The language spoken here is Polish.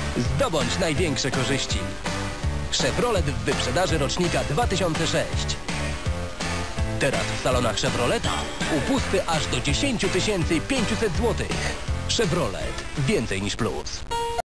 Zdobądź największe korzyści. Chevrolet w wyprzedaży rocznika 2006. Teraz w salonach Chevroleta upusty aż do 10 500 zł. Chevrolet. Więcej niż plus.